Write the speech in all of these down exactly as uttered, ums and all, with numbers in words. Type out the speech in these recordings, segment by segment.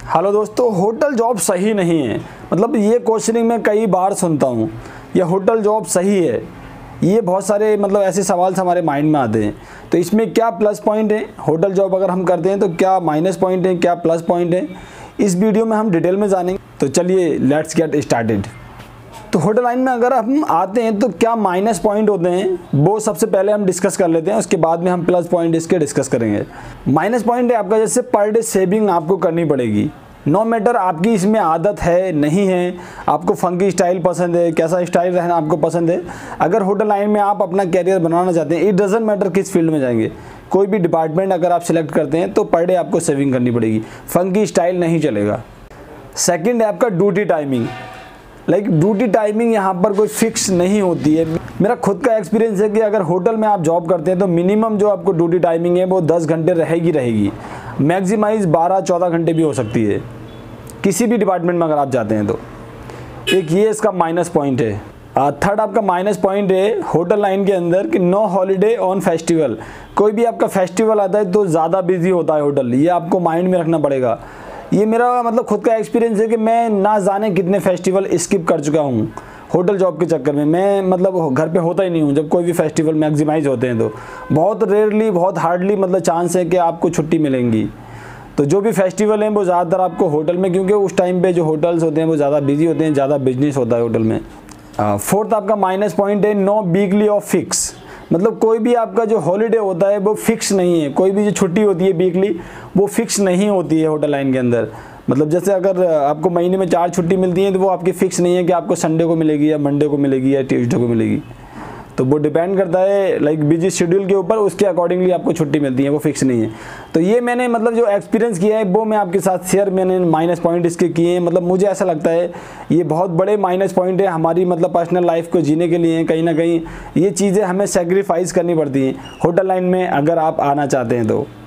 Hello दोस्तों, hotel job सही नहीं है। मतलब ये क्वेश्चनिंग मैं कई बार सुनता हूँ, ये होटल जॉब सही है। ये बहुत सारे मतलब ऐसे सवाल हमारे माइंड में आते हैं। तो इसमें क्या प्लस पॉइंट है, होटल जॉब अगर हम करते हैं तो क्या माइनस पॉइंट है, क्या प्लस पॉइंट है, इस वीडियो में हम डिटेल में जानेंगे। तो चलिए लेट्स गेट स्टार्टेड। तो होटल लाइन में अगर हम आते हैं तो क्या माइनस पॉइंट होते हैं, वो सबसे पहले हम डिस्कस कर लेते हैं, उसके बाद में हम प्लस पॉइंट इसके डिस्कस करेंगे। माइनस पॉइंट है आपका, जैसे पर डे सेविंग आपको करनी पड़ेगी। नो मैटर आपकी इसमें आदत है नहीं है, आपको फंकी स्टाइल पसंद है, कैसा स्टाइल रहना आपको पसंद है। अगर होटल लाइन में आप अपना कैरियर बनाना चाहते हैं, इट डजेंट मैटर किस फील्ड में जाएंगे, कोई भी डिपार्टमेंट अगर आप सिलेक्ट करते हैं तो पर डे आपको सेविंग करनी पड़ेगी, फंकी स्टाइल नहीं चलेगा। सेकंड है आपका duty timing. Like duty timing यहाँ पर कोई फिक्स नहीं होती है। मेरा खुद का एक्सपीरियंस है कि अगर होटल में आप जॉब करते हैं तो मिनिमम जो आपको ड्यूटी टाइमिंग है वो दस घंटे रहेगी रहेगी मैक्सिमाइज बारह चौदह घंटे भी हो सकती है किसी भी डिपार्टमेंट में अगर आप जाते हैं तो। एक ये इसका माइनस पॉइंट है। थर्ड आपका माइनस पॉइंट है होटल लाइन के अंदर कि नो हॉलीडे ऑन फेस्टिवल। कोई भी आपका फेस्टिवल आता है तो ज़्यादा बिजी होता है होटल, ये आपको माइंड में रखना पड़ेगा। ये मेरा मतलब खुद का एक्सपीरियंस है कि मैं ना जाने कितने फेस्टिवल स्किप कर चुका हूँ होटल जॉब के चक्कर में। मैं मतलब घर पे होता ही नहीं हूँ जब कोई भी फेस्टिवल मैक्सिमाइज होते हैं तो बहुत रेयरली, बहुत हार्डली मतलब चांस है कि आपको छुट्टी मिलेंगी। तो जो भी फेस्टिवल हैं वो ज़्यादातर आपको होटल में, क्योंकि उस टाइम पे जो होटल्स होते हैं वो ज़्यादा बिजी होते हैं, ज़्यादा बिजनेस होता है होटल में। फोर्थ आपका माइनस पॉइंट है नो वीकली ऑफ फिक्स। मतलब कोई भी आपका जो हॉलीडे होता है वो फिक्स नहीं है, कोई भी जो छुट्टी होती है वीकली वो फिक्स नहीं होती है होटल लाइन के अंदर। मतलब जैसे अगर आपको महीने में चार छुट्टी मिलती है तो वो आपकी फिक्स नहीं है कि आपको संडे को मिलेगी या मंडे को मिलेगी या ट्यूसडे को मिलेगी। तो वो डिपेंड करता है लाइक बिजी शेड्यूल के ऊपर, उसके अकॉर्डिंगली आपको छुट्टी मिलती है, वो फिक्स नहीं है। तो ये मैंने मतलब जो एक्सपीरियंस किया है वो मैं आपके साथ शेयर, मैंने माइनस पॉइंट इसके किए हैं। मतलब मुझे ऐसा लगता है ये बहुत बड़े माइनस पॉइंट है हमारी मतलब पर्सनल लाइफ को जीने के लिए। कहीं ना कहीं ये चीज़ें हमें सेक्रीफाइस करनी पड़ती हैं होटल लाइन में अगर आप आना चाहते हैं तो।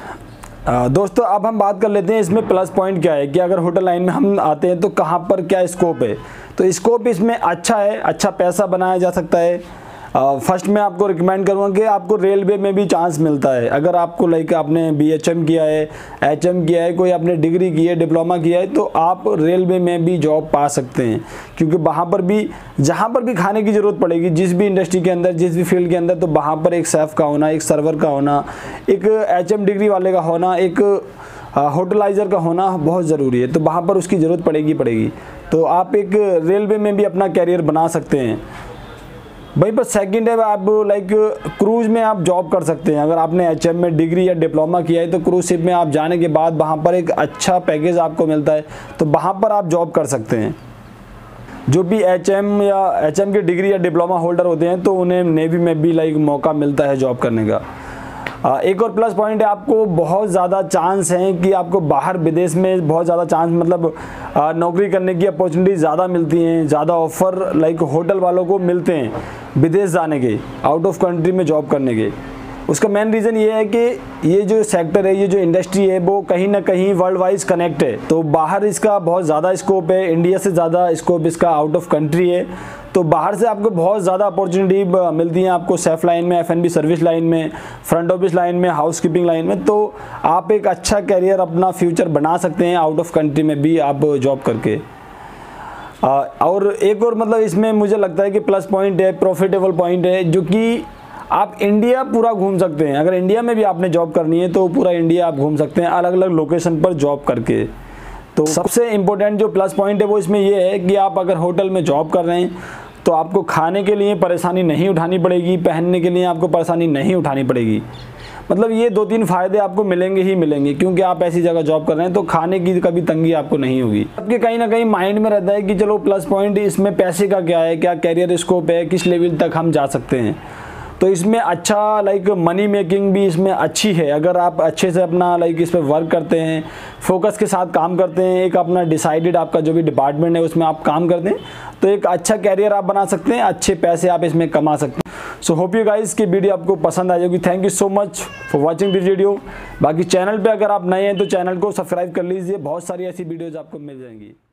आ, दोस्तों अब हम बात कर लेते हैं इसमें प्लस पॉइंट क्या है कि अगर होटल लाइन में हम आते हैं तो कहाँ पर क्या स्कोप है। तो स्कोप इसमें अच्छा है, अच्छा पैसा बनाया जा सकता है। फर्स्ट uh, मैं आपको रिकमेंड करूँगा कि आपको रेलवे में भी चांस मिलता है। अगर आपको लाइक आपने बी एच एम किया है, एच एम किया है, कोई आपने डिग्री की है, डिप्लोमा किया है, तो आप रेलवे में भी जॉब पा सकते हैं। क्योंकि वहाँ पर भी जहाँ पर भी खाने की ज़रूरत पड़ेगी, जिस भी इंडस्ट्री के अंदर, जिस भी फील्ड के अंदर, तो वहाँ पर एक शेफ़ का होना, एक सर्वर का होना, एक एच एम डिग्री वाले का होना, एक होटलाइज़र का होना बहुत ज़रूरी है। तो वहाँ पर उसकी ज़रूरत पड़ेगी पड़ेगी तो आप एक रेलवे में भी अपना कैरियर बना सकते हैं। वहीं पर सेकंड है आप लाइक क्रूज़ में आप जॉब कर सकते हैं। अगर आपने एचएम में डिग्री या डिप्लोमा किया है तो क्रूज शिप में आप जाने के बाद वहाँ पर एक अच्छा पैकेज आपको मिलता है, तो वहाँ पर आप जॉब कर सकते हैं। जो भी एचएम या एचएम की डिग्री या डिप्लोमा होल्डर होते हैं तो उन्हें नेवी में भी लाइक मौका मिलता है जॉब करने का। एक और प्लस पॉइंट है, आपको बहुत ज़्यादा चांस हैं कि आपको बाहर विदेश में बहुत ज़्यादा चांस मतलब नौकरी करने की अपॉर्चुनिटी ज़्यादा मिलती हैं, ज़्यादा ऑफ़र लाइक होटल वालों को मिलते हैं विदेश जाने के, आउट ऑफ कंट्री में जॉब करने के। उसका मेन रीज़न ये है कि ये जो सेक्टर है, ये जो इंडस्ट्री है वो कहीं ना कहीं वर्ल्ड वाइज कनेक्ट है। तो बाहर इसका बहुत ज़्यादा स्कोप है, इंडिया से ज़्यादा स्कोप इसका आउट ऑफ कंट्री है। तो बाहर से आपको बहुत ज़्यादा अपॉर्चुनिटी मिलती हैं आपको शेफ़ लाइन में, F and B service line में, फ्रंट ऑफिस लाइन में, हाउस कीपिंग लाइन में। तो आप एक अच्छा कैरियर अपना फ्यूचर बना सकते हैं आउट ऑफ कंट्री में भी आप जॉब करके। और एक और मतलब इसमें मुझे लगता है कि प्लस पॉइंट है, प्रॉफिटेबल पॉइंट है, जो कि आप इंडिया पूरा घूम सकते हैं। अगर इंडिया में भी आपने जॉब करनी है तो पूरा इंडिया आप घूम सकते हैं अलग अलग लोकेशन पर जॉब करके। तो सबसे इम्पोर्टेंट जो प्लस पॉइंट है वो इसमें ये है कि आप अगर होटल में जॉब कर रहे हैं तो आपको खाने के लिए परेशानी नहीं उठानी पड़ेगी, पहनने के लिए आपको परेशानी नहीं उठानी पड़ेगी। मतलब ये दो तीन फ़ायदे आपको मिलेंगे ही मिलेंगे, क्योंकि आप ऐसी जगह जॉब कर रहे हैं तो खाने की कभी तंगी आपको नहीं होगी। आपके कहीं ना कहीं माइंड में रहता है कि चलो प्लस पॉइंट इसमें पैसे का क्या है, क्या कैरियर स्कोप है, किस लेवल तक हम जा सकते हैं। तो इसमें अच्छा लाइक मनी मेकिंग भी इसमें अच्छी है अगर आप अच्छे से अपना लाइक इस पर वर्क करते हैं, फोकस के साथ काम करते हैं, एक अपना डिसाइडेड आपका जो भी डिपार्टमेंट है उसमें आप काम करते हैं, तो एक अच्छा कैरियर आप बना सकते हैं, अच्छे पैसे आप इसमें कमा सकते हैं। सो होप यू गाइस की वीडियो आपको पसंद आई होगी। Thank you so much for watching this video. बाकी चैनल पे अगर आप नए हैं तो चैनल को सब्सक्राइब कर लीजिए, बहुत सारी ऐसी वीडियोज़ आपको मिल जाएंगी।